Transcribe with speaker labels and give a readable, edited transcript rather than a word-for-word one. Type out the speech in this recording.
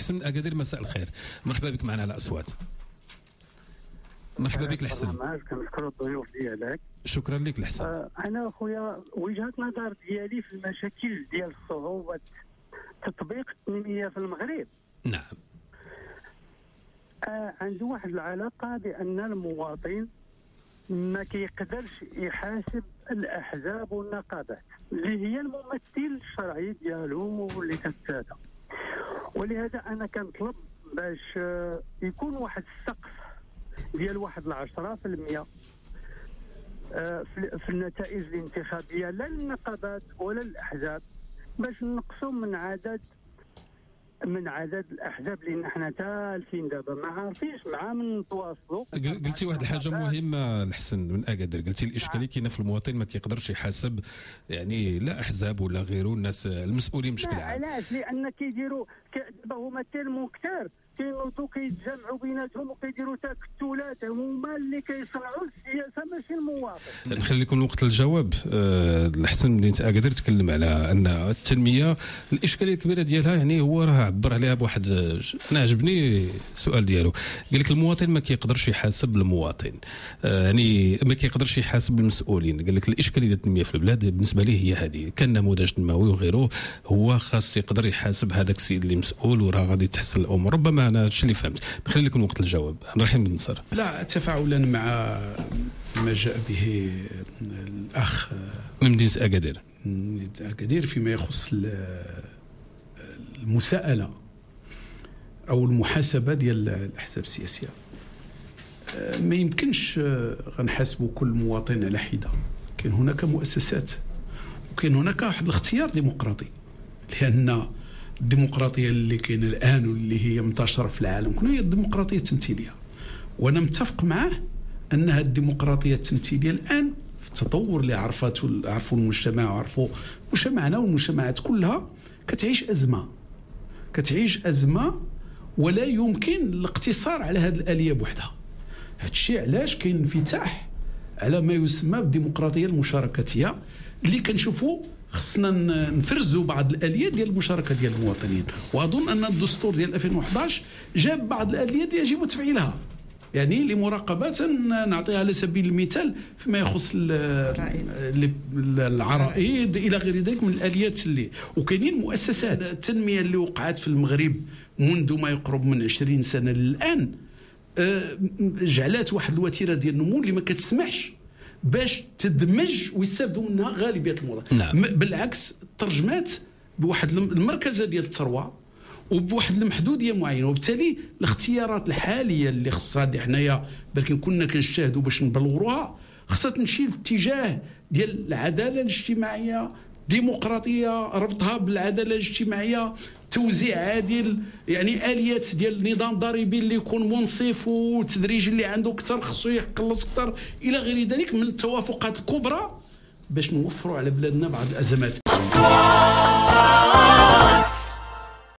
Speaker 1: الحسن من اكادير، مساء الخير، مرحبا بك معنا على اصوات. مرحبا بك الحسن.
Speaker 2: كنشكر الضيوف ديالك.
Speaker 1: شكرا لك الحسن.
Speaker 2: انا اخويا وجهه نظر ديالي في المشاكل ديال صعوبه تطبيق التنميه في المغرب.
Speaker 1: نعم.
Speaker 2: عنده واحد العلاقه بان المواطن ما كيقدرش يحاسب الاحزاب والنقابات اللي هي الممثل الشرعي ديالهم واللي كتسادا، ولهذا انا كنطلب باش يكون واحد السقف ديال واحد 10% في النتائج الانتخابيه، لا للنقابات ولا للاحزاب، باش نقصوا من عدد الاحزاب، لان حنا تالفين دابا ما عارفينش مع من نتواصلوا.
Speaker 1: قلتي واحد الحاجه مهمه الحسن من اكادير، قلتي الاشكاليه كاينه في المواطن ما كيقدرش يحاسب يعني لا احزاب ولا غيره، الناس المسؤولين بشكل عام.
Speaker 2: علاش؟ لان كيديروا دابا هما تيرمون كثار كينوضوا كيتجمعوا بيناتهم وكيديروا تكتلات، هما اللي كيصنعوا السياسه ماشي المواطن.
Speaker 1: نخلي لكم وقت الجواب. الحسن مدينه اكادير تكلم على ان التنميه الاشكاليه الكبيره ديالها، يعني هو راه عبر عليها بواحد، انا عجبني السؤال ديالو، قال لك المواطن ما كيقدرش يحاسب المواطن، يعني ما كيقدرش يحاسب المسؤولين. قال لك الاشكاليه ديال التنميه في البلاد بالنسبه ليه هي هذه، كان نموذج تنموي وغيره، هو خاص يقدر يحاسب هذاك السيد اللي مسؤول وراه غادي تحسن الامور. ربما انا هادشي اللي فهمت. نخلي لكم وقت الجواب. رحيم بن نصر.
Speaker 3: لا، تفاعلا مع ما جاء به الاخ
Speaker 1: من مدينه اكادير.
Speaker 3: اكادير فيما يخص المساءله او المحاسبه ديال الاحزاب السياسيه، ما يمكنش غنحاسبوا كل مواطن على حده. كاين هناك مؤسسات وكاين هناك واحد الاختيار ديمقراطي، لان الديمقراطيه اللي كاينه الان واللي هي منتشره في العالم كله هي الديمقراطيه التمثيليه، وانا متفق معه انها الديمقراطيه التمثيليه الان في التطور اللي عرفوا المجتمع وعرفوا مجتمعنا والمجتمعات كلها كتعيش ازمه ولا يمكن الاقتصار على هذه الاليه بوحدها. هذا الشيء علاش كاين انفتاح على ما يسمى بالديمقراطيه المشاركاتيه، اللي كنشوفوا خصنا نفرزوا بعض الاليات ديال المشاركه ديال المواطنين. واظن ان الدستور ديال 2011 جاب بعض الاليات اللي يجب تفعيلها، يعني لمراقبه نعطيها على سبيل المثال فيما يخص العرائض الى غير ذلك من الاليات اللي. وكاينين مؤسسات التنميه اللي وقعت في المغرب منذ ما يقرب من 20 سنه للان، جعلات واحد الوتيره ديال النمو اللي ما كتسمحش باش تدمج ويستافدوا منها غالبيه المواطنين.
Speaker 1: نعم.
Speaker 3: بالعكس ترجمات بواحد المركزه ديال الثروه وبواحد المحدوديه معينه، وبالتالي الاختيارات الحاليه اللي خصها دي حنايا بركي كنا كنجتهدوا باش نبلوروها، خصها تمشي في اتجاه ديال العداله الاجتماعيه، ديمقراطيه ربطها بالعداله الاجتماعيه، توزيع عادل، يعني اليات ديال النظام ضريبي اللي يكون منصف والتدريج اللي عنده اكثر خصو يقلص اكثر الى غير ذلك من التوافقات الكبرى باش نوفروا على بلادنا بعض الازمات.